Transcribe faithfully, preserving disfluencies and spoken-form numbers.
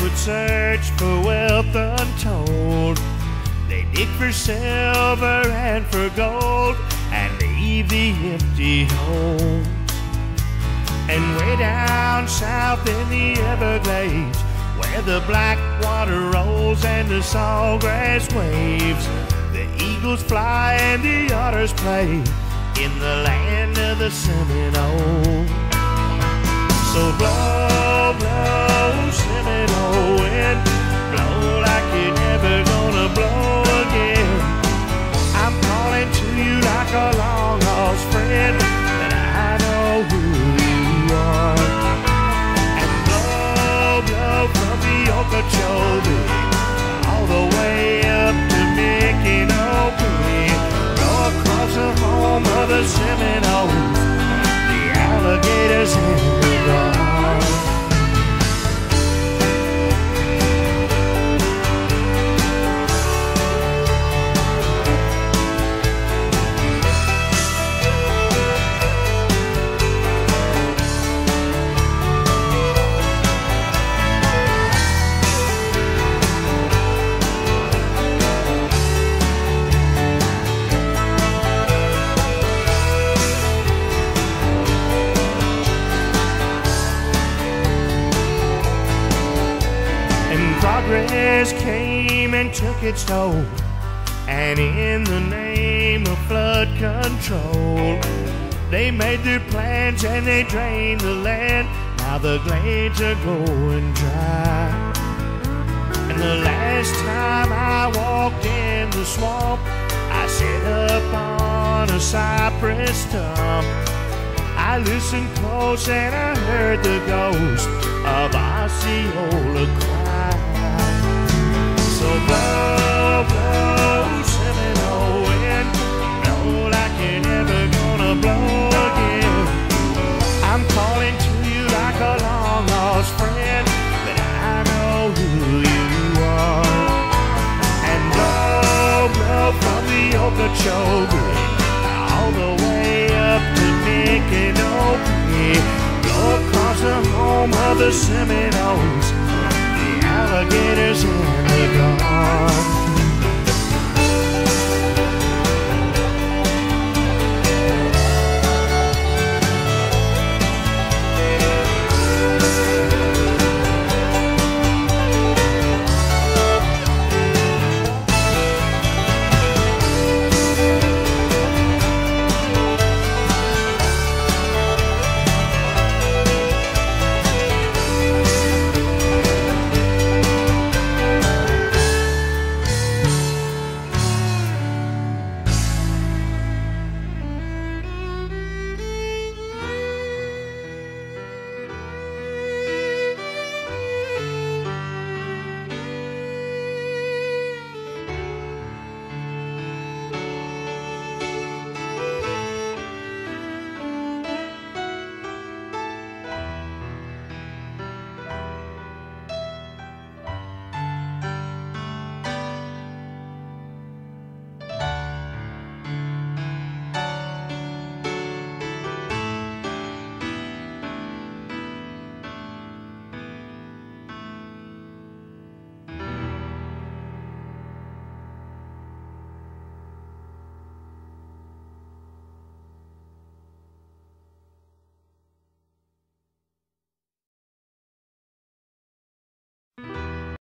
would search for wealth untold. They dig for silver and for gold and leave the empty holes. And way down south in the Everglades, where the black water rolls and the sawgrass waves, the eagles fly and the otters play in the land of the Seminole. So blow, blow, Seminole wind, blow like you're never gonna blow again. I'm calling to you like a long lost friend, but I know who you are. And blow, blow from the Okeechobee all the way up to Mickey-no-Pee, blow across the home of the Seminoles, the alligators and the dogs. Progress came and took its toll, and in the name of flood control, they made their plans and they drained the land. Now the glades are going dry. And the last time I walked in the swamp, I sat up on a cypress stump. I listened close and I heard the ghost of Osceola cry. So blow, blow, Seminole wind, blow like you're never gonna blow again. I'm calling to you like a long lost friend, but I know who you are. And blow, blow from the Okeechobee all the way up to Mickey-no-Pee, blow across the home of the Seminoles,